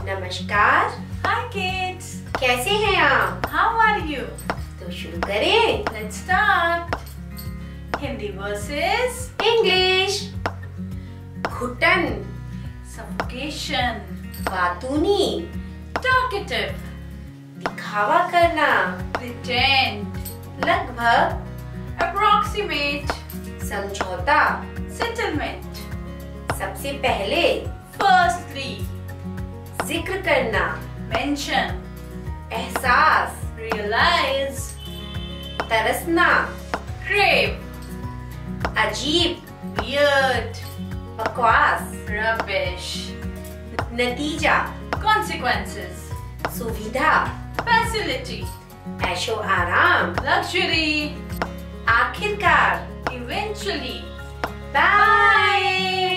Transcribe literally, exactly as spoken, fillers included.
नमस्कार। Hi kids. कैसे हैं आप? How are you? तो शुरू करें। Let's start. Hindi versus English. घुटन, suffocation, बातूनी, talkative, दिखावा करना, pretend, लगभग, approximate, समझौता, settlement, सबसे पहले, firstly, जिक्र करना, mention, एहसास, realize, तरसना, crave, अजीब, weird, बकवास, rubbish, नतीजा, consequences, सुविधा, facility, ऐशो आराम, luxury, आखिरकार, eventually. बाय।